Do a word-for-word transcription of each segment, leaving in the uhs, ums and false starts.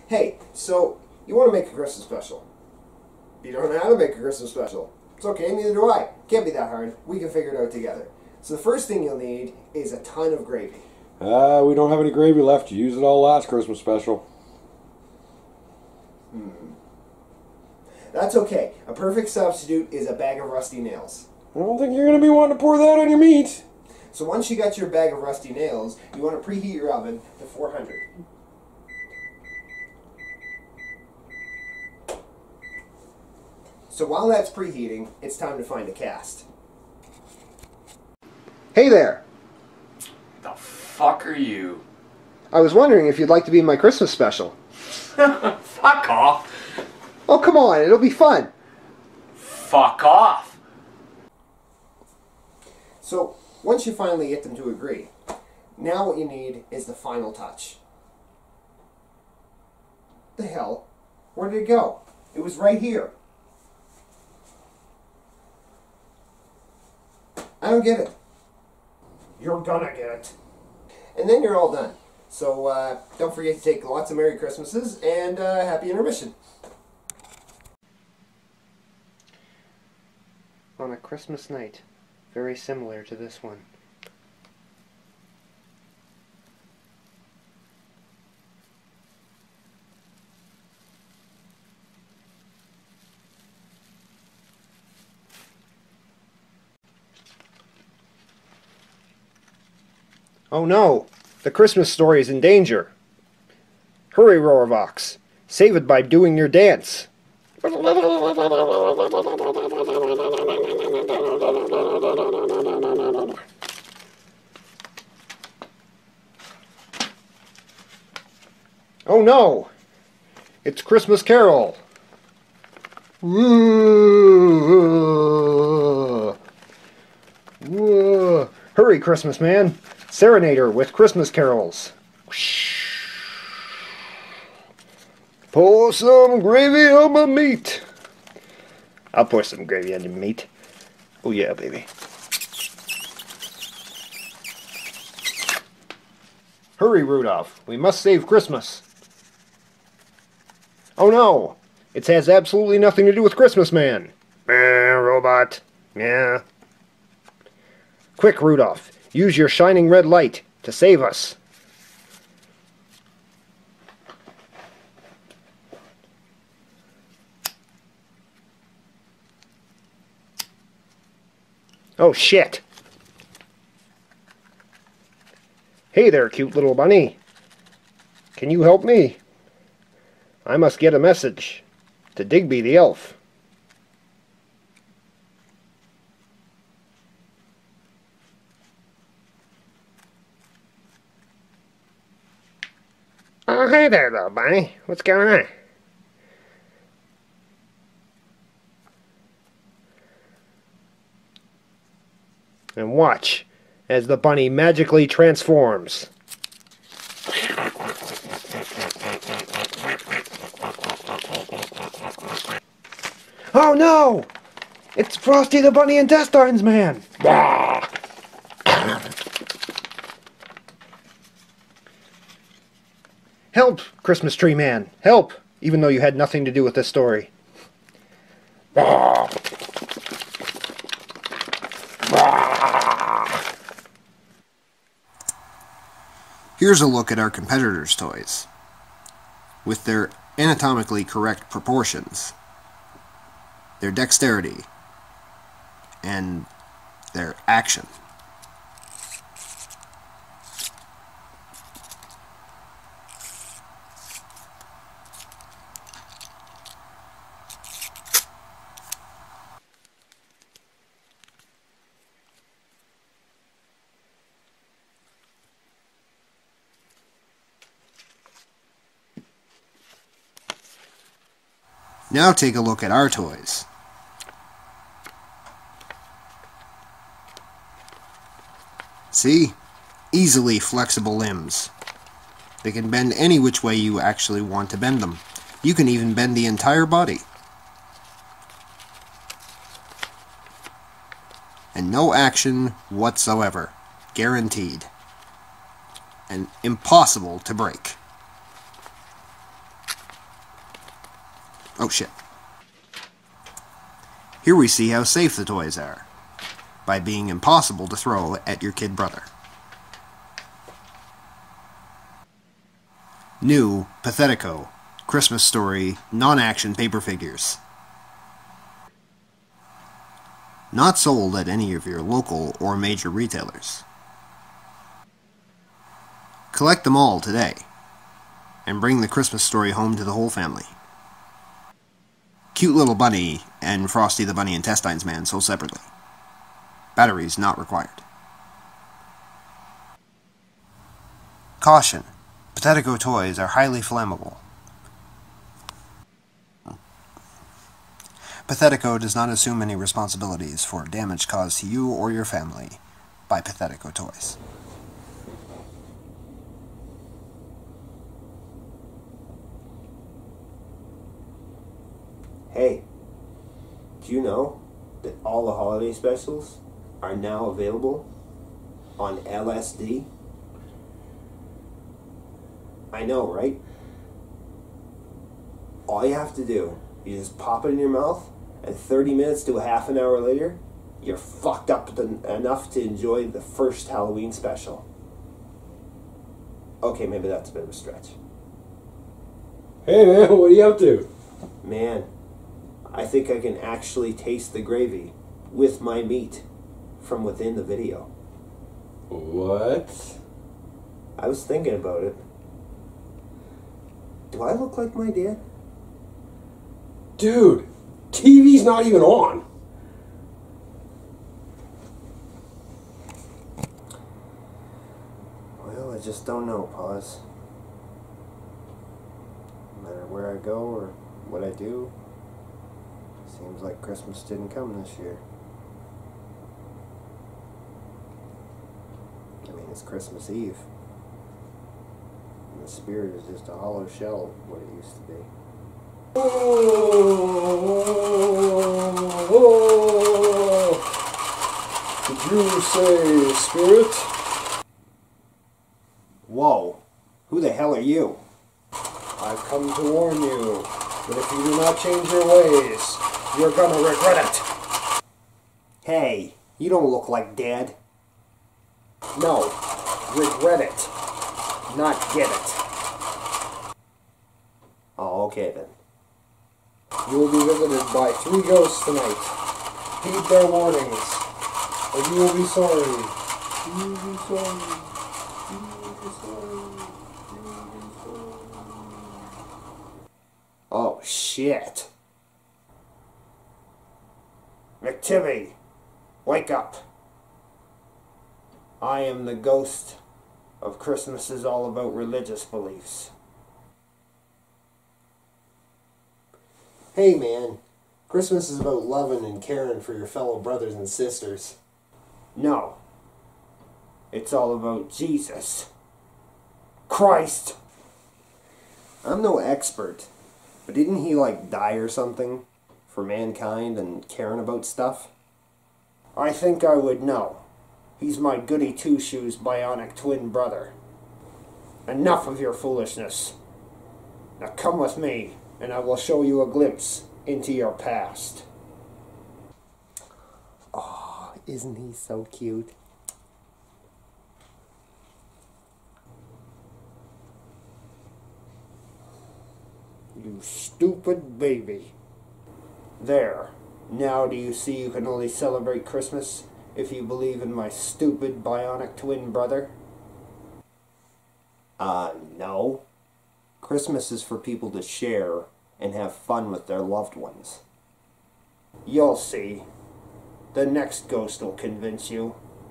Hey, so you want to make a Christmas special. You don't know how to make a Christmas special. It's okay, neither do I. Can't be that hard. We can figure it out together. So the first thing you'll need is a ton of gravy. Uh, we don't have any gravy left. You used it all last Christmas special. Hmm. That's okay. A perfect substitute is a bag of rusty nails. I don't think you're going to be wanting to pour that on your meat. So once you got your bag of rusty nails, you want to preheat your oven to four hundred. So while that's preheating, it's time to find a cast. Hey there! The fuck are you? I was wondering if you'd like to be in my Christmas special. Fuck off! Oh, come on, it'll be fun. Fuck off! So, once you finally get them to agree, now what you need is the final touch. The hell? Where did it go? It was right here. I don't get it. You're gonna get it. And then you're all done. So, uh, don't forget to take lots of Merry Christmases and uh, Happy Intermission. On a Christmas night, very similar to this one. Oh no! The Christmas story is in danger! Hurry, Roarvox! Save it by doing your dance! Oh no! It's Christmas Carol! Whoa. Whoa. Hurry, Christmas man! Serenade her with Christmas carols! Pour some gravy on my meat! I'll pour some gravy on your meat. Oh yeah, baby. Hurry, Rudolph. We must save Christmas. Oh no! It has absolutely nothing to do with Christmas Man. Eh, robot. Yeah. Quick, Rudolph. Use your shining red light to save us. Oh shit! Hey there, cute little bunny. Can you help me? I must get a message to Digby the elf. Oh, hey there, little bunny. What's going on? And watch as the bunny magically transforms. Oh no! It's Frosty the Bunny Intestines Man! Help, Christmas Tree Man! Help! Even though you had nothing to do with this story. Here's a look at our competitors' toys, with their anatomically correct proportions, their dexterity, and their action. Now take a look at our toys. See? Easily flexible limbs. They can bend any which way you actually want to bend them. You can even bend the entire body. And no action whatsoever. Guaranteed. And impossible to break. Oh shit. Here we see how safe the toys are, by being impossible to throw at your kid brother. New Pathetico Christmas Story non-action paper figures. Not sold at any of your local or major retailers. Collect them all today, and bring the Christmas story home to the whole family. Cute Little Bunny and Frosty the Bunny Intestines Man sold separately. Batteries not required. Caution. Pathetico toys are highly flammable. Pathetico does not assume any responsibilities for damage caused to you or your family by Pathetico toys. Hey, do you know that all the holiday specials are now available on L S D? I know, right? All you have to do is just pop it in your mouth, and thirty minutes to a half an hour later, you're fucked up to, enough to enjoy the first Halloween special. Okay, maybe that's a bit of a stretch. Hey man, what are you up to? Man, I think I can actually taste the gravy with my meat from within the video. What? I was thinking about it. Do I look like my dad? Dude, T V's not even on. Well, I just don't know, Pause. No matter where I go or what I do, seems like Christmas didn't come this year. I mean, it's Christmas Eve. And the spirit is just a hollow shell of what it used to be. Did you say spirit? Whoa, who the hell are you? I've come to warn you that if you do not change your ways, you're gonna regret it. Hey, you don't look like Dad. No, regret it, not get it. Oh, okay then. You will be visited by three ghosts tonight. Heed their warnings, or you will be sorry. You will be sorry. You will be sorry. You will be sorry. Oh, shit. Mctivy, wake up. I am the ghost of Christmas is all about religious beliefs. Hey man, Christmas is about loving and caring for your fellow brothers and sisters. No, it's all about Jesus. Christ! I'm no expert, but didn't he like die or something for mankind and caring about stuff? I think I would know. He's my goody two-shoes bionic twin brother. Enough of your foolishness. Now come with me, and I will show you a glimpse into your past. Oh, isn't he so cute? You stupid baby. There. Now do you see you can only celebrate Christmas if you believe in my stupid bionic twin brother? Uh, no. Christmas is for people to share and have fun with their loved ones. You'll see. The next ghost will convince you.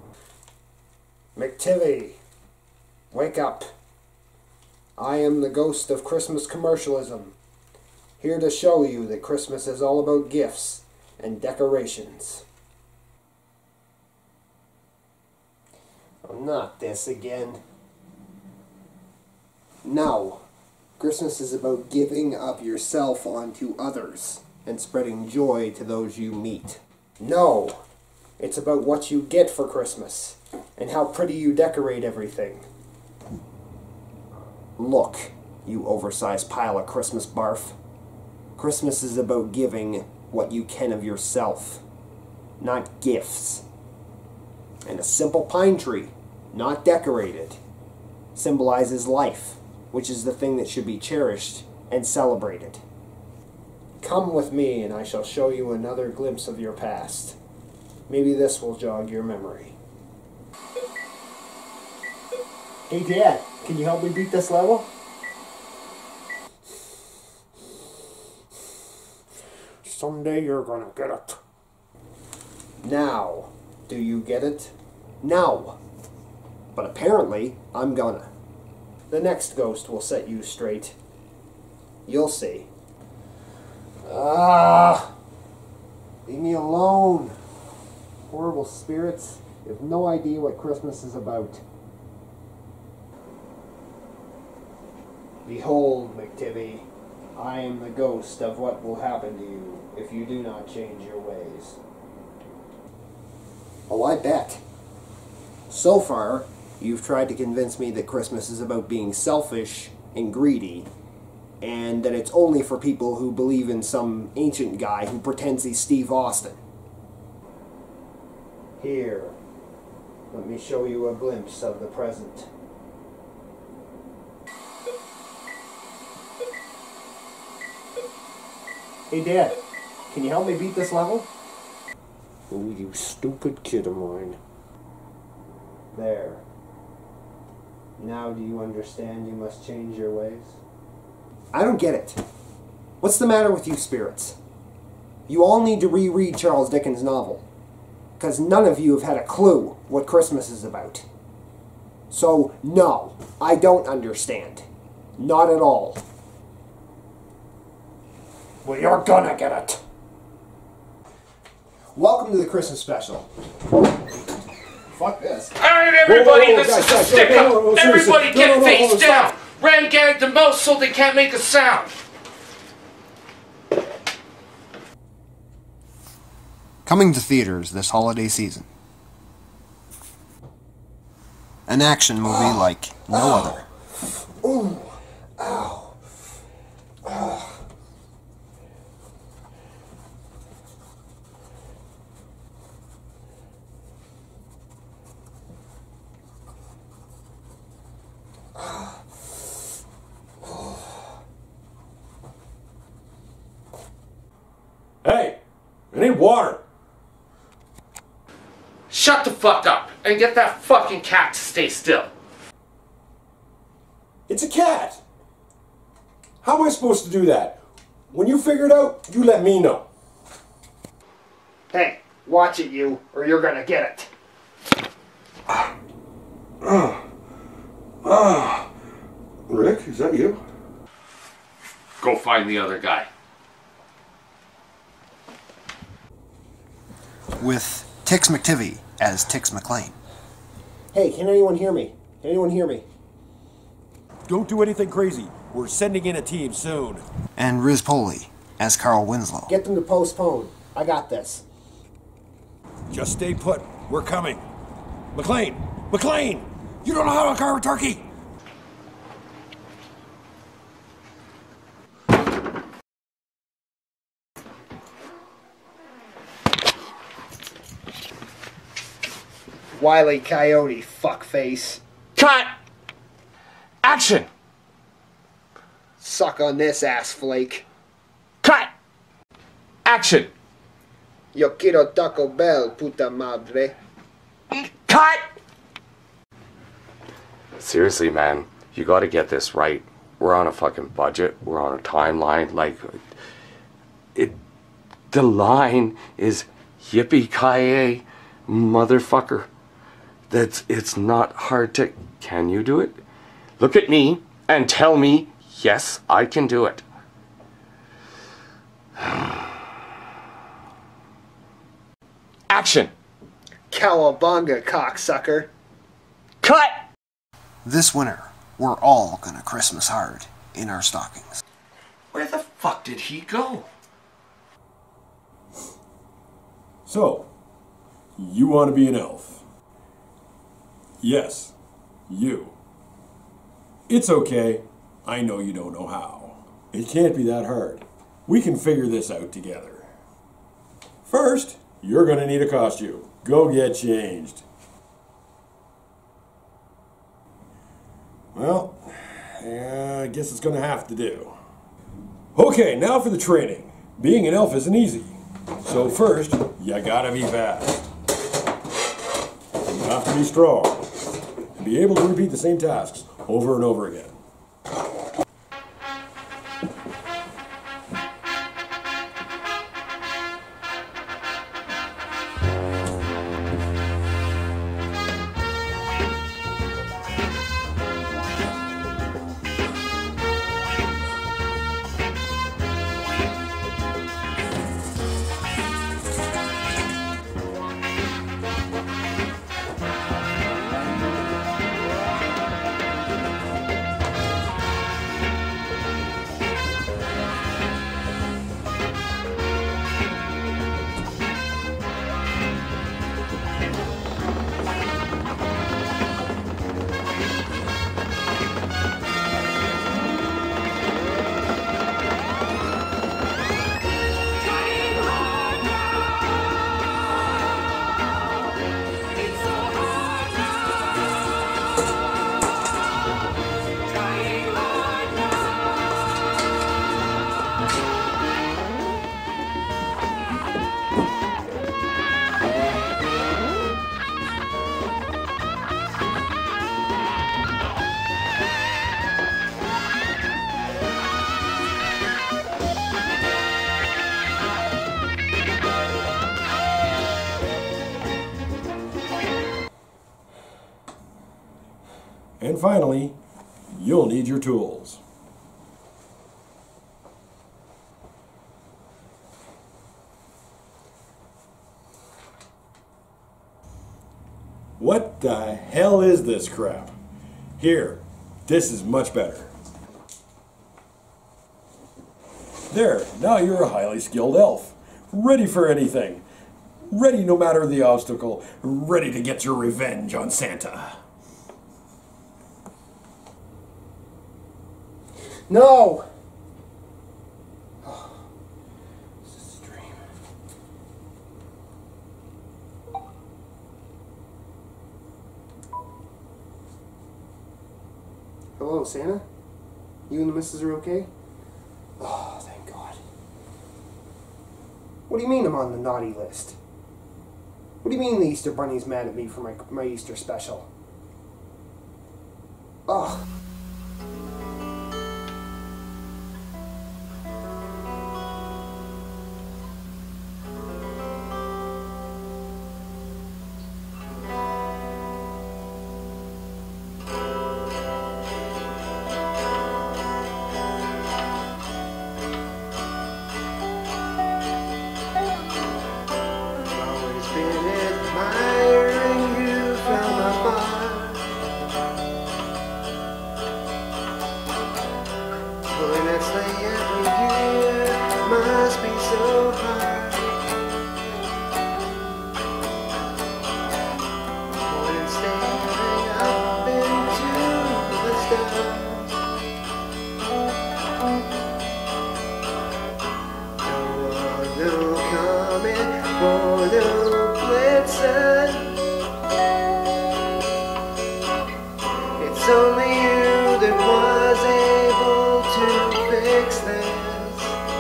Mctivy, wake up. I am the ghost of Christmas commercialism, here to show you that Christmas is all about gifts and decorations. Oh, not this again. No. Christmas is about giving up yourself onto others and spreading joy to those you meet. No. It's about what you get for Christmas and how pretty you decorate everything. Look, you oversized pile of Christmas barf. Christmas is about giving what you can of yourself, not gifts. And a simple pine tree, not decorated, symbolizes life, which is the thing that should be cherished and celebrated. Come with me and I shall show you another glimpse of your past. Maybe this will jog your memory. Hey Dad, can you help me beat this level? Someday you're gonna get it. Now, do you get it? No. But apparently, I'm gonna. The next ghost will set you straight. You'll see. Ah! Leave me alone. Horrible spirits. You have no idea what Christmas is about. Behold, Mctivy, I am the ghost of what will happen to you if you do not change your ways. Oh, I bet. So far, you've tried to convince me that Christmas is about being selfish and greedy, and that it's only for people who believe in some ancient guy who pretends he's Steve Austin. Here, let me show you a glimpse of the present. Hey Dad, can you help me beat this level? Oh, you stupid kid of mine. There. Now do you understand you must change your ways? I don't get it. What's the matter with you spirits? You all need to reread Charles Dickens' novel, because none of you have had a clue what Christmas is about. So, no, I don't understand. Not at all. Well, you're gonna get it. Welcome to the Christmas special. Fuck this. Alright, everybody, Whoa, whoa, whoa, this guys, is a guys, stick no, up. no, no, seriously. Everybody No, get no, no, face no, down. stop. Ran gagged the most so they can't make a sound. Coming to theaters this holiday season. An action movie like no other. Ooh. Ow. Ow. Hey, I need water. Shut the fuck up and get that fucking cat to stay still. It's a cat. How am I supposed to do that? When you figure it out, you let me know. Hey, watch it you, or you're gonna get it. Ah, ah, Rick, is that you? Go find the other guy. With Tix Mctivy as Tix McLean. Hey, can anyone hear me? Can anyone hear me? Don't do anything crazy. We're sending in a team soon. And Riz Poley as Carl Winslow. Get them to postpone. I got this. Just stay put. We're coming. McLean! McLean! You don't know how to carve a turkey! Wile E. Coyote, fuckface. Cut! Action! Suck on this, ass flake. Cut! Action! Yo quiero Taco Bell, puta madre. Cut! Seriously, man, you gotta get this right. We're on a fucking budget. We're on a timeline. Like, it. The line is yippee-ki-yay, motherfucker. That's. It's not hard to. Can you do it? Look at me and tell me, yes, I can do it. Action! Cowabunga, cocksucker. Cut! This winter, we're all gonna Christmas hard in our stockings. Where the fuck did he go? So, you want to be an elf? Yes, you. It's okay. I know you don't know how. It can't be that hard. We can figure this out together. First, you're going to need a costume. Go get changed. Well, yeah, I guess it's going to have to do. Okay, now for the training. Being an elf isn't easy. So first, you gotta be fast. You have to be strong. And be able to repeat the same tasks over and over again. And finally, you'll need your tools. What the hell is this crap? Here, this is much better. There, now you're a highly skilled elf. Ready for anything. Ready no matter the obstacle. Ready to get your revenge on Santa. No! Oh, this is a dream. Hello, Santa? You and the missus are okay? Oh, thank God. What do you mean I'm on the naughty list? What do you mean the Easter Bunny's mad at me for my, my Easter special? Oh. It's only you that was able to fix this.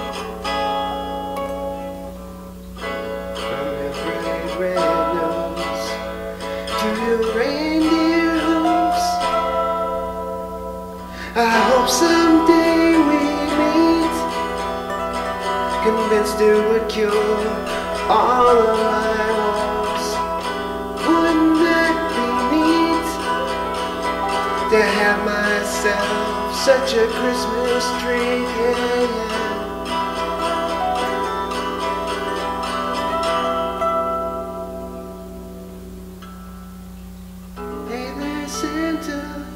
From your bright red nose to your reindeer hooves, I hope someday we meet, convinced it would cure all of my woes. Wouldn't that be neat, to have myself such a Christmas tree? Yeah, yeah. Hey there, Santa,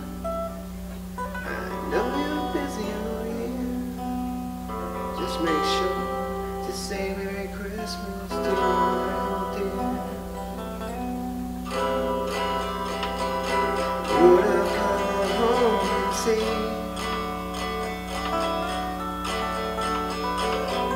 I know you're busy all year. Just make sure to say Merry Christmas to your dear. Would have come home and see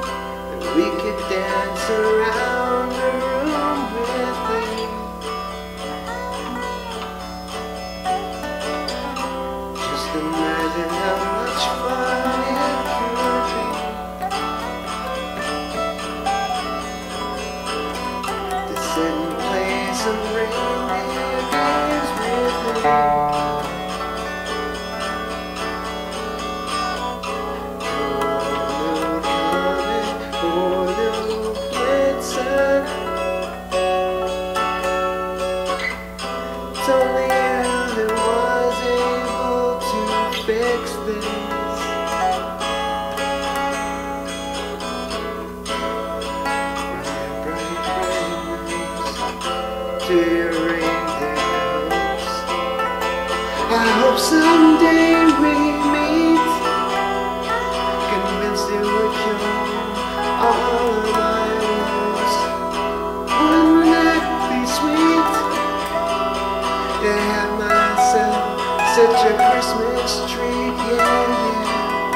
to your reindeer hopes. I hope someday we meet, convinced it would cure all of my woes. Wouldn't that be sweet, to have myself such a Christmas treat, yeah, yeah.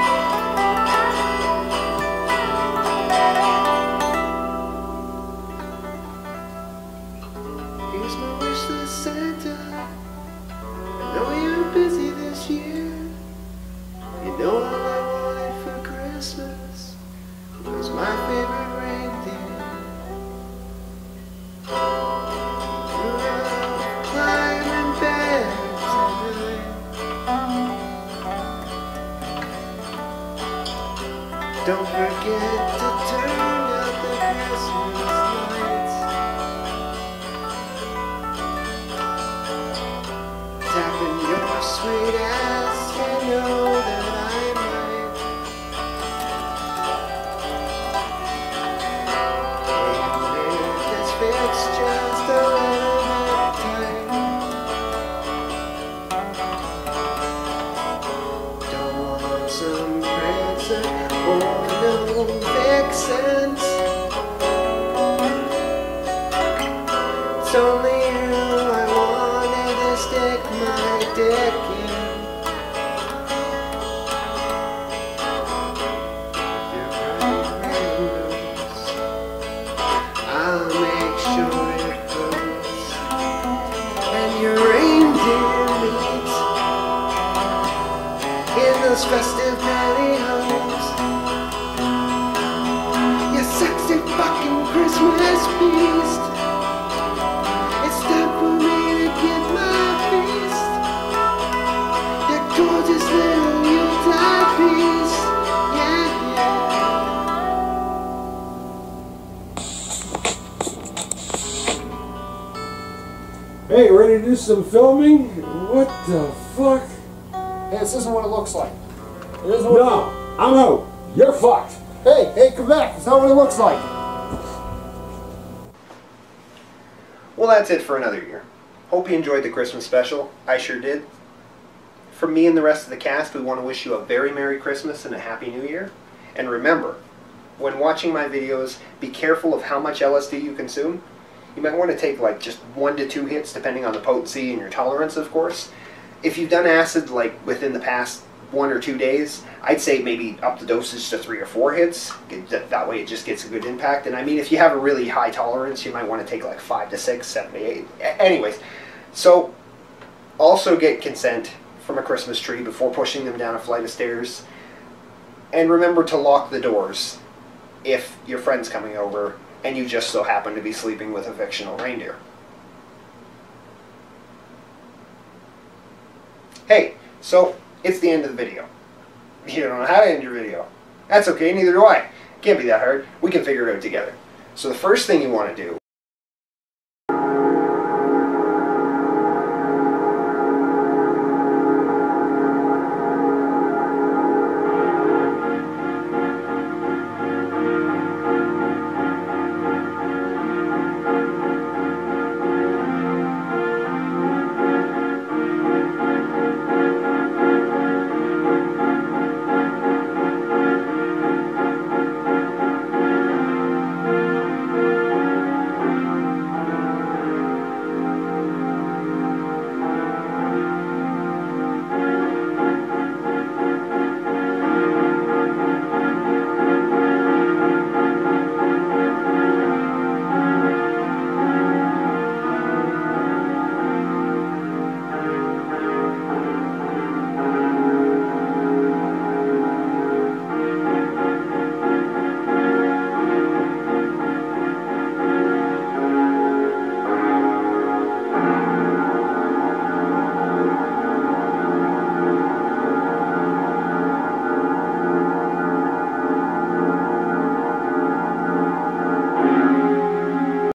Here's my wish list, Santa. I know you're busy this year. You know all I wanted for Christmas was my favorite reindeer. Rudolph, climb in bed tonight. Don't forget to turn out the Christmas lights. Tapping your sweet ass, you know that I might. And if this fits just a little bit tight, don't want some prancer or no vixens. It's only you I wanted to stick my dick in. Your bright rainbows, I'll make sure it grows. And your reindeer meet in those festive pantyhose. You sexy fucking Christmas beast. It's time for me to get my feast. You gorgeous little Yuletide beast. Yeah, yeah. Hey, ready to do some filming? What the fuck? Hey, this isn't what it looks like. It isn't what No, I'm out. You're fucked. Hey, hey, come back. It's not what it looks like. Well, that's it for another year. Hope you enjoyed the Christmas special. I sure did. From me and the rest of the cast, we want to wish you a very Merry Christmas and a Happy New Year. And remember, when watching my videos, be careful of how much L S D you consume. You might want to take like just one to two hits depending on the potency and your tolerance, of course. If you've done acid like within the past one or two days, I'd say maybe up the dosage to three or four hits. That way it just gets a good impact. And I mean, if you have a really high tolerance, you might want to take like five to six, seven to eight. Anyways, so also get consent from a Christmas tree before pushing them down a flight of stairs. And remember to lock the doors if your friend's coming over and you just so happen to be sleeping with a fictional reindeer. Hey, so it's the end of the video. You don't know how to end your video. That's okay, neither do I. Can't be that hard. We can figure it out together. So the first thing you want to do